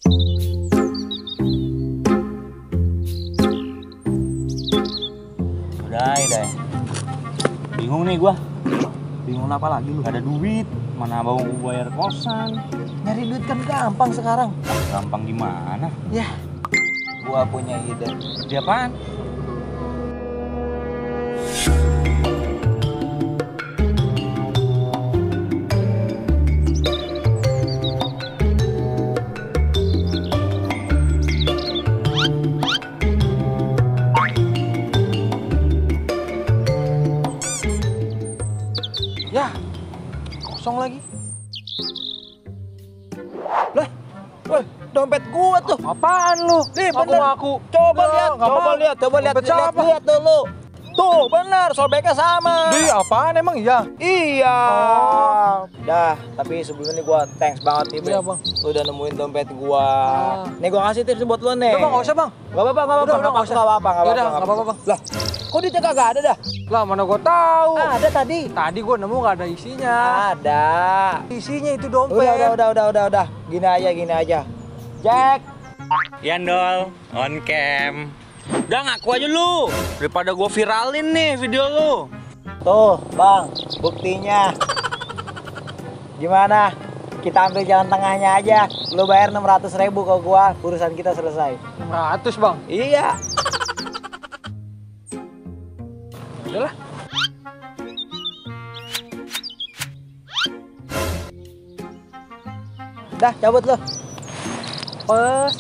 Udah. Bingung nih gua. Bingung apa lagi lu? Gak ada duit. Mana mau bayar kosan? Nyari duit kan gampang sekarang. Gampang gimana? Ya, gua punya ide. Ide apaan? Ya, kosong lagi. Lah, woi, dompet gua tuh. Apaan lu? Nih, Aku bener. ngaku. Coba Lah, lihat, nggak coba mau. lihat, Dompet siapa? lihat dulu. Tuh, benar, sobeknya sama. Di apaan emang iya? Iya. Oh. Dah, tapi sebelumnya nih gua thanks banget nih, Iya, Bang. Bang. Lu udah nemuin dompet gua. Ah. Nih gua kasih tips buat lu nih. Udah, Bang, nggak usah, Bang. Gak apa-apa, Udah, nggak usah. nggak apa-apa, Yaudah, nggak apa-apa, Bang. Lah, kok duitnya kagak ada dah? Lah mana gua tahu. Ada tadi. Tadi gua nemu gak ada isinya. Ada. Isinya itu dompet. Udah. Gini aja. Jack. Yandol, on cam. Udah ngaku aja lu, daripada gua viralin nih video lu. Tuh, Bang, buktinya. Gimana? Kita ambil jalan tengahnya aja. Lu bayar 600.000 ke gua, urusan kita selesai. 600, Bang. Iya. Udahlah. Dah, cabut lu. Pas.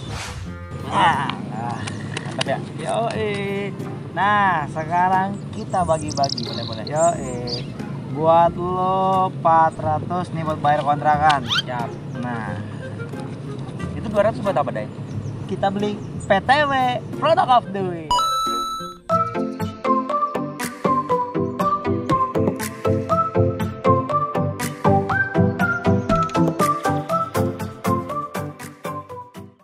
Mantap ya? Yoi. Nah, sekarang kita bagi-bagi. Boleh. Yoi. Buat lo 400 nih buat bayar kontrakan. Siap. Nah, Itu 200 buat apa, Day? kita beli PTW, Product of the Week.